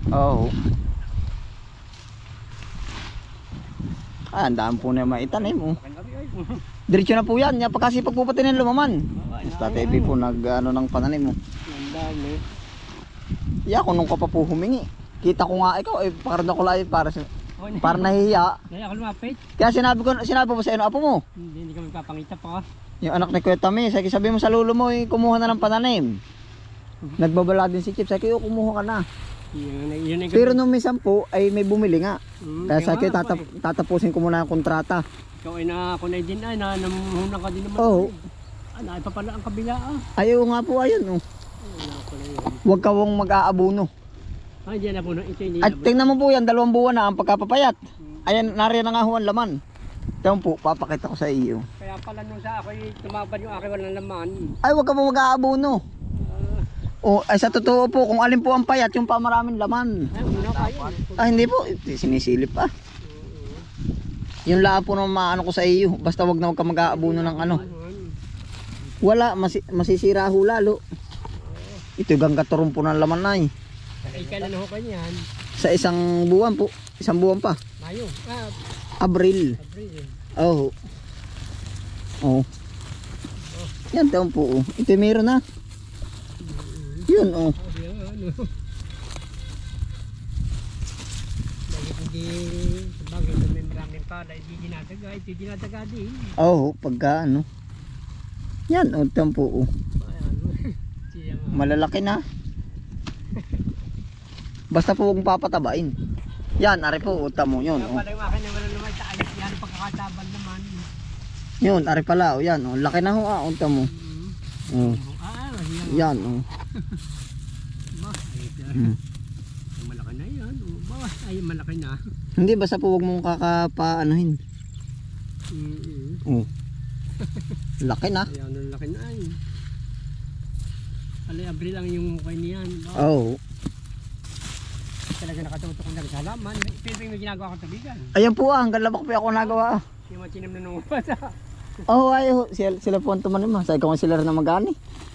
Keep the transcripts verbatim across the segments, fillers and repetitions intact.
Oo. Ah, ang daan po na maitanim oh. Diretso na po yan. Yan pagkasipag po pati ng lumaman. Tatay B po nag ano ng pananim mo. Ang dami. Yeah, kung nung ka pa po humingi. Kita ko nga ikaw eh para na kulay para para nahihiya. Kaya ako lumapit. Kaya sinabi ko sinabi mo sa ino apo mo. Hindi, hindi kami papangita pa. Yung anak ni Kuya Tami, sabi sabi mo sa lolo mo eh, kumuha na ng pananim. Nagbabala din si Chip, sabi ko kumuha ka na. Yun, yun, yun, Pero nung minsan po ay may bumili nga. Hmm, Kaya sa kaya akin tatap tatapusin ko muna ang kontrata. Ikaw ay na ako na din ay na namuhunan ka din naman. Oo. Ah, na pa pala ang kabila ah. Ayaw nga po ayun oh. Wala pala yun. Huwag kawong mag-aabuno. Ah, diyan na po no. Ito hindi At na. tingnan mo po yan, dalawang buwan na ang pagkapapayat. Ayan, nariyan na nga ho ang laman. Tingnan po, papakita ko sa iyo. Kaya pala nung sa ako tumabad yung aking walang laman. Ay, huwag ka po mag-aabuno. Ah, O, ay sa totoo po, kung alin po ang payat, yung pa maraming laman. ay, una pa yun. Ah, hindi po, sinisilip pa. Yung laan po naman maano ko sa iyo, basta wag na wag ka mag-aabuno ng ano. Wala, masi masisira ho lalo. Ito gang katurong po ng laman na eh. Ay, kailan ho kanyan? Sa isang buwan po, isang buwan pa. Mayo. Ah, Abril. April. Oh. Oh. Yan taon po oh. Ito meron na. Yun oh. Oh, yan, ano. Bakit hindi, sabagay kung may maraming pala, hindi dinadaga, ito dinadaga din. Oh, pagka ano. Yan oh, taon po oh. Ayan. Siya nga. Malalaki na. Basta po huwag papatabain. Yan, ari po, uta mo yun. Kaya Oh. pala yung akin na wala naman sa ayos yan, pagkakatabal naman. Yun, ari pala, oh, yan, oh. Laki na ho, ah, uta mo. Oh. Ah, yan. Yan, oh. Ba, ay, Hmm. malaki na yan. Oh, ba, ay, malaki na. Hindi, basta po huwag mong kakapaanohin. Mm-hmm. Oh. Laki na. Ayan, ang laki na ay. Alay, Abril lang yung mukha niyan. Ba, Oh. talaga nakatutok ng nagsalaman. Pero may ginagawa kong tabigan. Ayan po ah, hanggang labak po ako nagawa. ah. Yung mga chinam na nung bata. Oh, ay, oh, sila, sila po ang tumanim ah. Sabi ko nga sila rin na magani.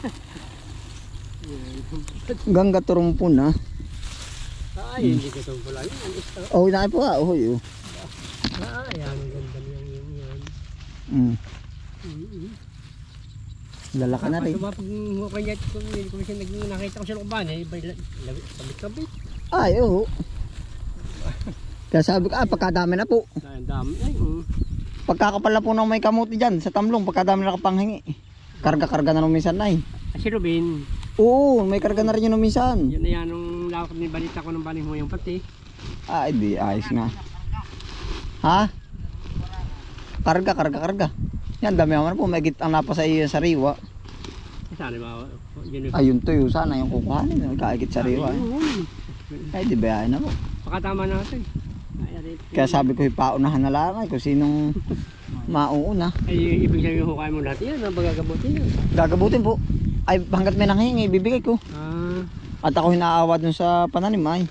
Hanggang gaturong po na. Ay, hindi ko ito pala yun. Ang ito. Oh, na po ah. Oh, yun. Ah, ayan, ang ganda niyang yun yan. Mm. Mm-hmm. Lalaki na rin. Kapag mukha niya, kung hindi ko siya nag- nakita ko sa looban, eh, kabit-kabit. Ay, oh. Kaya sabi ko, ah, pagkadami na po. Ang dami, ay, um. Pagkakapal na po ng may kamuti dyan sa tamlong, pagkadami na nakapanghingi. Karga-karga na nung minsan na eh. Si Robin, Oo, may karga na rin yun nung minsan. yan na yan, nung lakad ni balita ko ng baling mo yung pati. Ah, di, ayos nga. Ha? Karga, karga, karga. Yan, dami naman po, may git ang napa sa iyo yung sariwa. Sana ba, yun yung... Ayun to yun, sana yung kukuhanin, kaagit sariwa. Eh. Ayun. Ay, di ba na po. Pakatama natin. Ay, arit. Kaya sabi ko, paunahan na lang ay kung sinong mauuna. Ay, ibig sabihin hukay mo lahat yan, ang bagagabutin yan. Gagabutin po. Ay, hanggat may nanghingi, bibigay ko. Ah, At ako hinaawa dun sa pananim ay.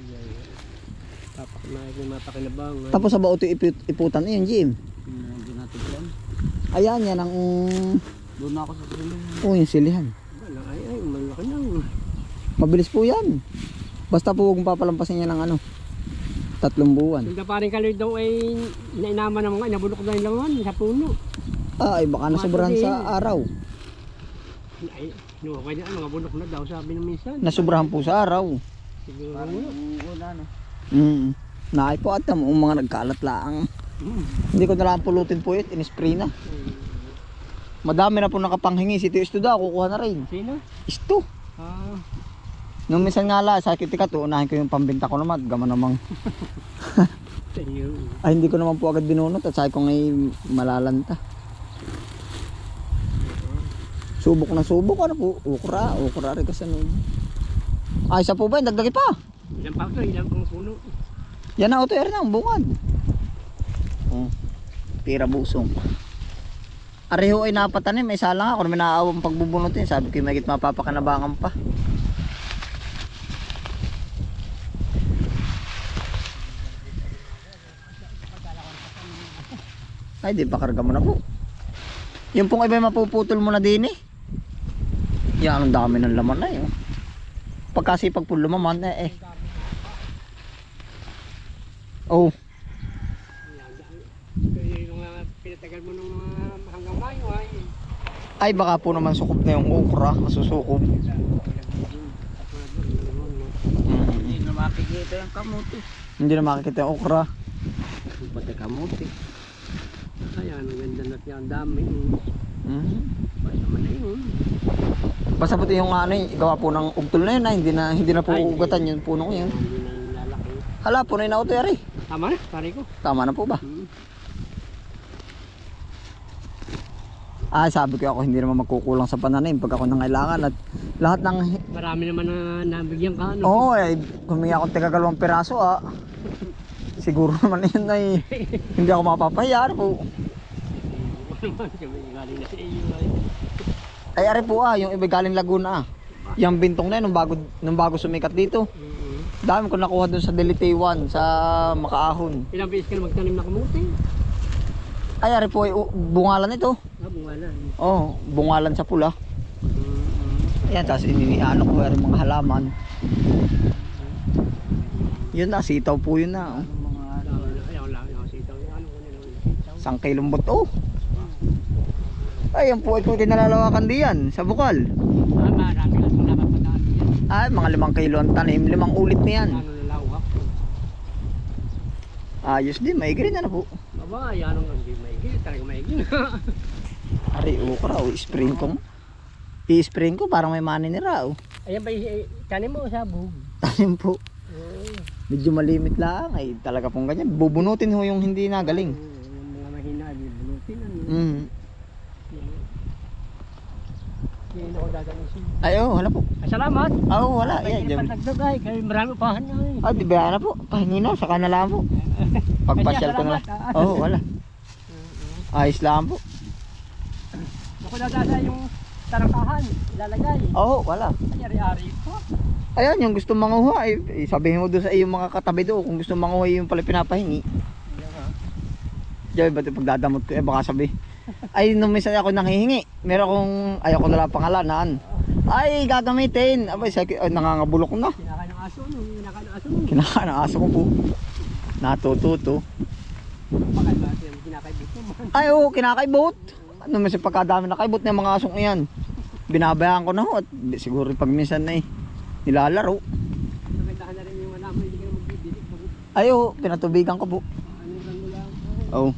tapak na yung mapakinabang. Tapos sa baoto iput iputan yun, Jim. Ayan, yan ang... Doon na ako sa silong. Oh, yung silihan. Wala, ay, ay, malaki lang. Mabilis po yan. Basta po huwag mong papalampasin niya ng ano. Tatlong buwan. Hindi pa rin kaloy daw ay inainaman ng mga inabulok na yung laman sa puno. Ah, ay baka nasobrahan sa araw. Ay, no, kaya ay, mga bulok na daw sabi ng minsan. Nasobrahan po sa araw. Siguro. Wala na. Mm. Naay po at mo mga nagkalat lang. Hmm. Hindi ko na lang pulutin po ito, in-spray na. Madami na po nakapanghingi. Si Tio Isto daw, kukuha na rin. Sino? Isto. Ah, Nung minsan nga la, sakit ka to, unahin ko yung pambinta ko naman. Gama namang. tayo. Ay, hindi ko naman po agad binunot at sabi ko ngay malalanta. Subok na subok, ano po? Ukra, ukra rin kasi nun. Ay, isa po ba? Dagdagi pa. Ilang pa ito, ilang pang puno. Yan na, auto air na, ang bungad. Oh, tira busong. Areho ay napatanim, may sala nga. Kung may naaawang pagbubunutin, sabi ko may git mapapakanabangan pa. Ay, di pa karga mo na po. Yung pong iba mapuputol mo na din eh. Yan, ang dami ng laman na yun. Pagkasipag po lumaman eh eh. Oh, Yan, yan. Yung mga pinatagal mo nung mga hanggang Mayo ay. ay baka po naman sukob na yung okra, masusukob. Hindi na makikita yung kamuti. Hindi na makikita yung okra. Pati kamuti. Ayan, ang ganda na siya, ang dami. Mm. Basta naman na yun. Basta pati yung ano, eh, gawa po ng ugtol na yun, ah, hindi na hindi na po Ay, ugatan yung puno yun. Hindi na yung lalaki. Hala, puno na auto yari. Tama na, pare ko. Tama na po ba? Hmm. Ah, sabi ko ako hindi naman magkukulang sa pananim pag ako nangailangan at lahat ng Marami naman na nabigyan ka, ano? oo, eh, humingi ako tiga dalawang piraso ah. Siguro naman yun ay hindi ako mapapahiya ano po. Naman, kami galing na sa iyo. Ay. Ay ari po ah, yung iba galing Laguna ah. Yung bintong na yun, nung bago, nung bago sumikat dito. Mm-hmm. Dami ko nakuha dun sa Delite one sa Makaahon. Ilang beses ka na magtanim na kamuti? Ay ari po ay uh, bungalan ito. Ah, bungalan. Oh, bungalan sa pula. Mm-hmm. Ayan, tapos iniano ko ay mga halaman. Yun na, sitaw po yun na. Oh. Ayaw lang, ayaw sitaw. Ano ko nila sitaw? Isang kilong buto. Ay, yan po ito kinalalawakan diyan sa bukal. Ah, marami ka sa napapadaan yan. Ay, mga limang kilo ang tanim, limang ulit na yan. Ano nalawak? Ayos din, maigri na na po. Aba, yan ang hindi maigil. Talaga maigil. Ari, ukra, o spring ko. I-spring ko, parang may mani ni Rao. Ayan ba, tanim mo sa bug? Tanim po. Oo. Medyo malimit lang, ay talaga pong ganyan. Bubunutin ho yung hindi nagaling. Yung mga mahina, bunutin. Ano? Mm. Hindi ako dadalhin siya. Ay, oh, wala po. Ah, salamat. Ah, oh, wala. Ay, Yan, hindi dyan. pa nagdag ay. Kaya marami upahan na ay. Ah, di ba na po? Pahingi na, saka na lang po. Pagpasyal ko na lang. Salamat, ah. Oo, oh, wala. Ayos lang po. Ako dadasa yung tarangkahan. Ilalagay. Oo, oh, wala. Ay, ari-ari po. Ayan, yung gusto manguha, eh, eh, sabihin mo doon sa iyong mga katabi doon kung gusto manguha yung pala pinapahingi. Diyan, ba't yung pagdadamot ko, eh, baka sabi. Ay, nung minsan ako nanghihingi, meron akong, ayaw ko nalang pangalanan. Ay, gagamitin. Abay, sa, ay, nangangabulok na. Kinakain ng aso, no? Kinakain ng aso. Kinakain ng aso ko po. Natututo. Bakit ba siya kinakain dito man? Ay, oo, kinakaibot. Ano minsan pagkadami nakaibot na yung mga asong iyan. Binabayaan ko na ho at siguro pag minsan na eh, nilalaro. Magandahan na rin yung wala mo, hindi ka na magbibilik. Ay, oo, pinatubigan ko po. Ano lang mo lang. Oo.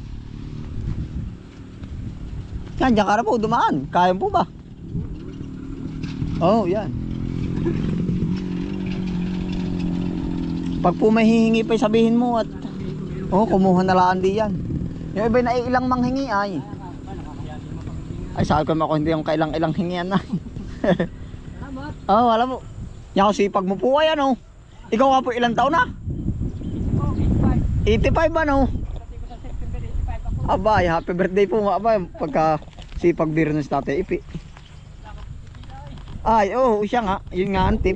Yan, dyan ka na po, dumaan. Kaya po ba? Oo, oh, yan. Pag po may hihingi pa, sabihin mo at oh, kumuha na lang di yan. Yung iba na ilang manghingi ay. Ay, sabi ko ako hindi yung kailang-ilang hingian na. Salamat. Oo, oh, wala po. Yan ako sipag mo po ay ano. Ikaw nga po ilang taon na? eighty-five ba no? Abay, happy birthday po nga abay. Pagka sipag biro ng Tatay Ipi. Ay, oh, siya nga. Yun nga ang tip.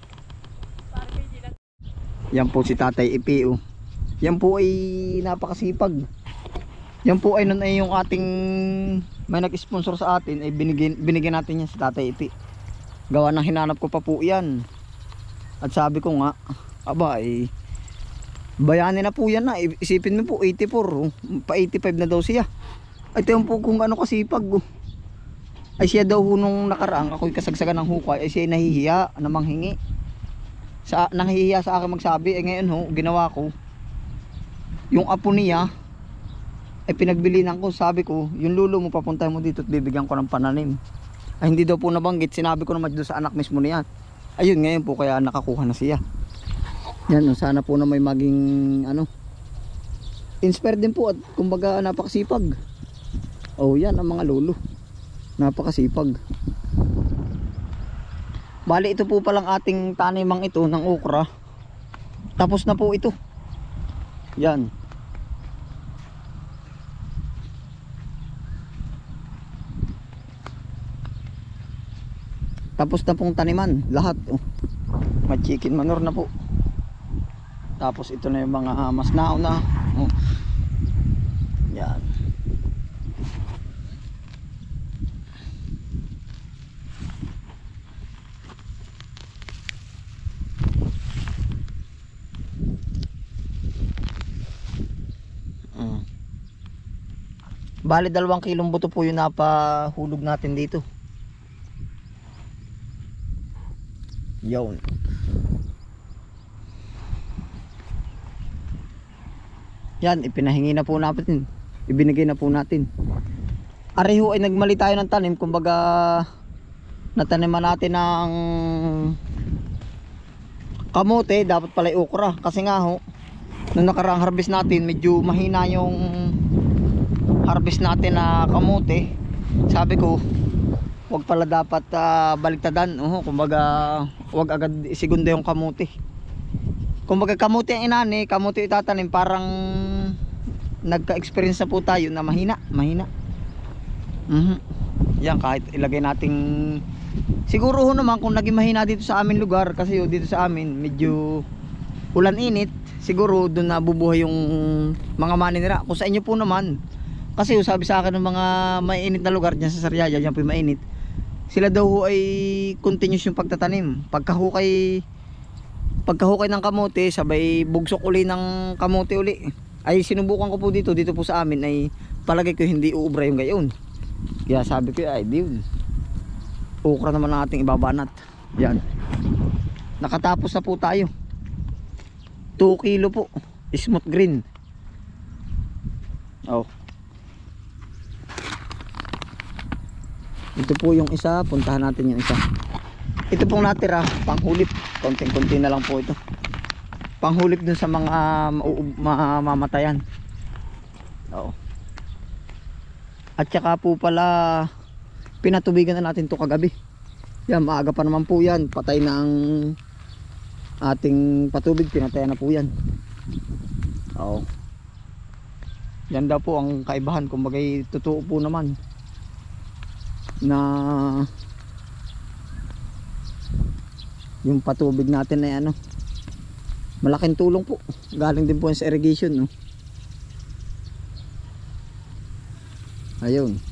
Yan po si Tatay Ipi oh. Yan po ay napakasipag. Yan po ay nun ay yung ating may nag-sponsor sa atin ay binigyan, binigyan natin yan si Tatay Ipi. Gawa ng hinanap ko pa po yan. At sabi ko nga, aba ay bayanin na po yan na. Isipin mo po eighty-four oh. Pa eighty-five na daw siya. Ay ito yung po kung ano kasipag oh. Ay siya daw nung nakaraang ako'y kasagsagan ng hukay ay siya nahihiya na manghingi. Sa, nahihiya sa akin magsabi ay ngayon ho ginawa ko. Yung apo niya ay pinagbilinan ko, sabi ko yung lulo mo papunta mo dito at bibigyan ko ng pananim. Ay hindi daw po nabanggit, sinabi ko naman doon sa anak mismo niya. Ayun ngayon po kaya nakakuha na siya. Yan, sana po na may maging ano, inspired din po at kumbaga napakasipag. Oh yan ang mga lolo, napakasipag. Bali ito po palang ating tanimang ito ng okra. Tapos na po ito. Yan. Tapos na pong taniman lahat oh. May chicken manure na po. Tapos ito na yung mga mas nauna oh. Yan. Bali dalawang kilong buto po yung napahulog natin dito. Yun. Yan, ipinahingi na po natin. Ibinigay na po natin. Areho ay nagmali tayo ng tanim. Kumbaga nataniman natin ng kamote. Dapat pala okra. Kasi nga ho, nung nakaraang harvest natin, medyo mahina yung harvest natin na kamote. Sabi ko, wag pala dapat uh, baliktadan. Uh, kumbaga, wag agad isigunda yung kamote. Kumbaga kamote ang inani, kamote itatanim, parang nagka-experience na po tayo na mahina, mahina. Mhm. Yan, kahit ilagay nating, siguro ho naman kung naging mahina dito sa amin lugar, kasi ho, dito sa amin medyo ulan init, siguro doon nabubuhay yung mga maninira. Kung sa inyo po naman, kasi ho, sabi sa akin ng mga mainit na lugar diyan sa Sariaya, diyan po yung mainit, sila daw ho ay continuous yung pagtatanim. Pagkahukay pagkahukay ng kamote, sabay bugsok uli ng kamote uli. Ay sinubukan ko po dito, dito po sa amin ay palagay ko hindi uubra yung gayon. Kaya sabi ko ay di yun. Okra naman ang ating ibabanat. Yan. Nakatapos na po tayo. two kilo po. Smooth green. Oh. Ito po yung isa, puntahan natin yung isa. Ito pong natira, panghulip. Konting-konti na lang po ito. Panghulip dun sa mga mamamatayan. Oo. At saka po pala, pinatubigan na natin to kagabi. Yan, maaga pa naman po yan. Patay na ang ating patubig, pinatay na po yan. Oo. Yan daw po ang kaibahan. Kumbaga totoo po naman na yung patubig natin ay ano, malaking tulong po. Galing din po sa irrigation, no? Ayun.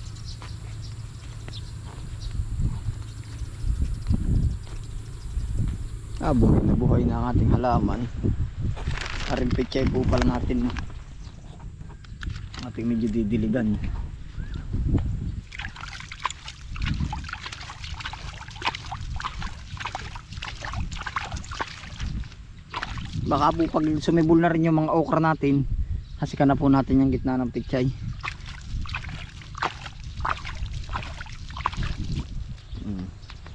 Ah, buhay na buhay na ang ating halaman. Arimpechay po pala natin, ating medyo didiligan. Baka po pag sumibol na rin yung mga okra natin, hasikan na po natin yung gitna ng pichay. hmm.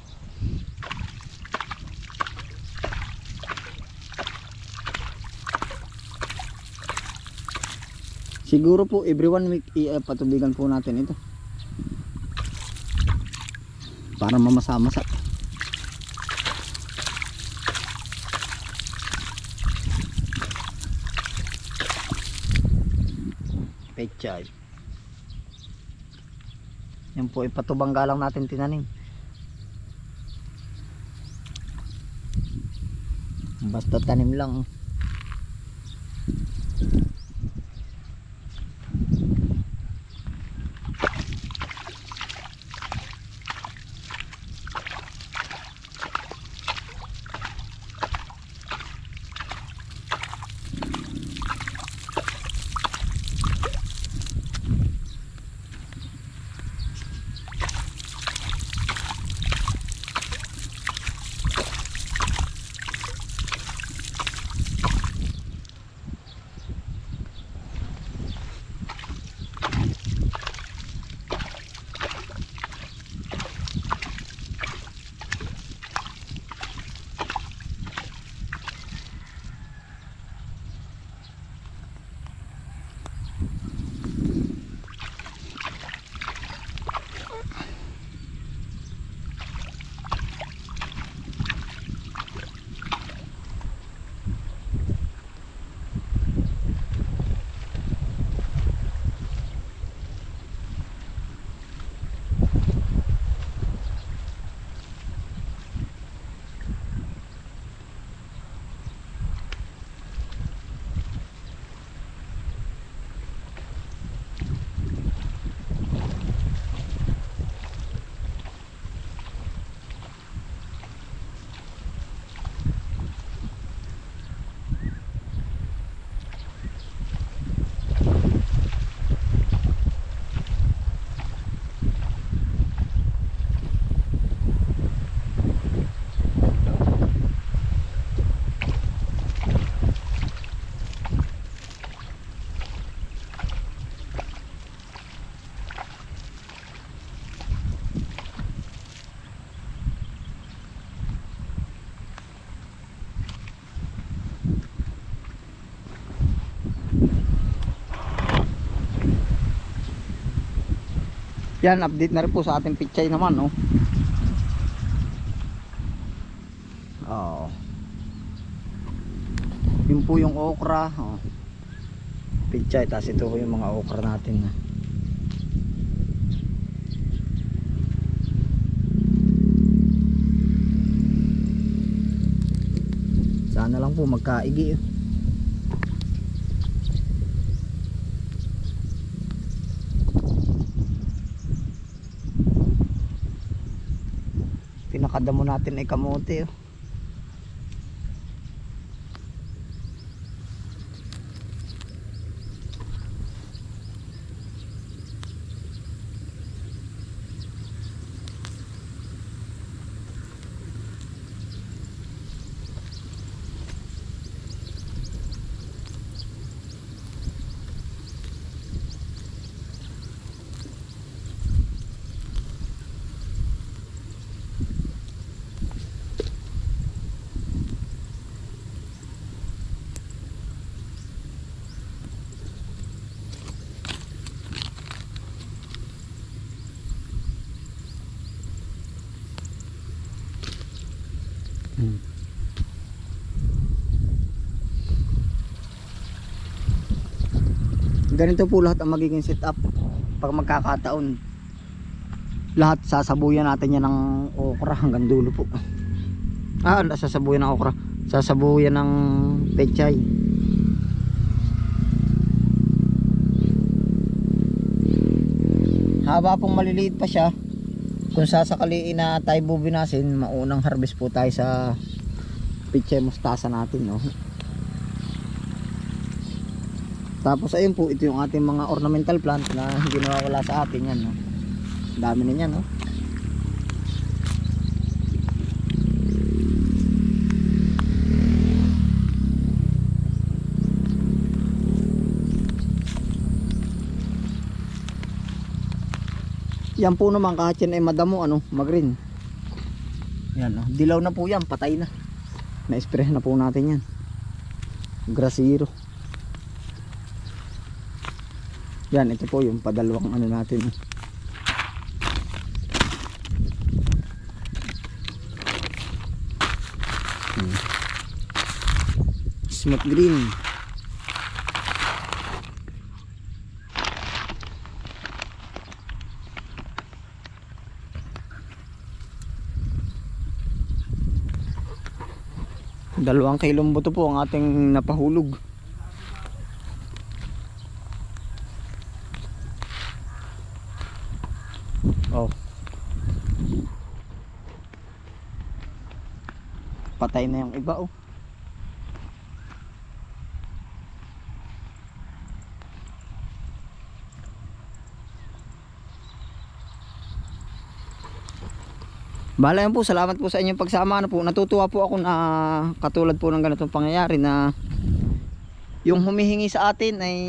Siguro po every one week ipatubigan po natin ito para mamasa-masa. Pechay. Yan po, ipatubang galang natin tinanim. Basta tanim lang. Yan, update na rin po sa ating pichay naman, no. Oh. Yun po yung okra, oh. Pichay, tapos ito po yung mga okra natin. Sana lang po magkaigi. Pinakadamo natin ay kamote. Oh. Hmm. Ganito po lahat ang magiging setup pag magkakataon. Lahat sasabuyan natin yan ng okra hanggang dulo po. Ah, sasabuyan ng okra, sasabuyan ng pechay. Haba pong maliliit pa siya, kung sasakaliin na tayo bubinasin, maunang harvest po tayo sa pechay mustasa natin, no? Tapos ayun po, ito yung ating mga ornamental plant na hindi nawawala sa atin yan, no? Dami na yan, no? Yan po naman kahit yan ay madamo, ano, mag-green. Yan, no? Dilaw na po yan, patay na. Na-spray na po natin yan. Grasero. Yan, ito po yung padalawang ano natin. Hmm. Smooth green. Dalawang kilong buto po ang ating napahulog. Oh. Patay na yung iba, oh. Bahala yan po, salamat po sa inyong pagsama. Ano po, natutuwa po ako na katulad po ng ganitong pangyayari na yung humihingi sa atin ay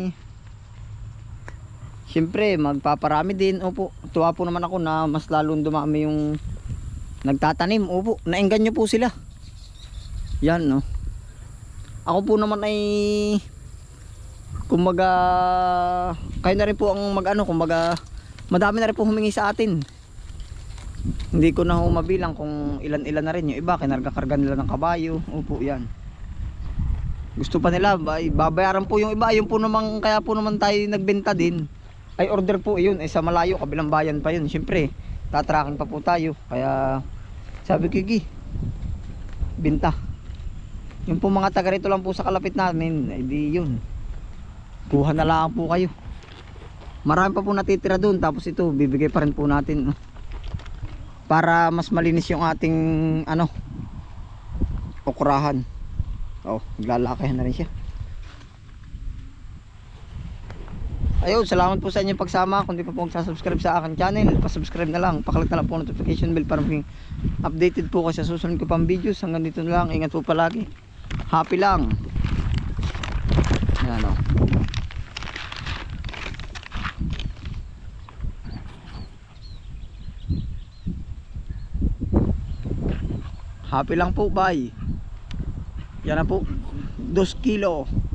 siyempre magpaparami din. Opo, tuwa po naman ako na mas lalong dumami yung nagtatanim. Opo, naengganyo po sila. Yan, no. Ako po naman ay kumbaga kayo na rin po ang mag-ano, kumbaga madami na rin po humingi sa atin. Hindi ko na ho mabilang kung ilan-ilan na rin. Yung iba kinarga-karga nila ng kabayo. Opo, yan. Gusto pa nila, babayaran po yung iba. Yung po naman, kaya po naman tayo nagbenta din. Ay order po yun, ay sa malayo, kabilang bayan pa yun. Siyempre, tatracking pa po tayo. Kaya sabi ko, Gi, binta. Yung po mga taga rito lang po sa kalapit namin, ay di yun, kuha na lang po kayo. Marami pa po natitira doon. Tapos ito, bibigay pa rin po natin para mas malinis yung ating ano, okrahan. Oh, naglalakihan na rin siya. Ayun, salamat po sa inyong pagsama. Kung di pa po magsasubscribe sa akin channel, pasubscribe na lang, paklik na lang po notification bell para maging updated po kasi sa susunod ko pang videos. Hanggang dito na lang, ingat po palagi, happy lang. Ayan, oh. Happy lang po, bye. Yan na po, dos kilo.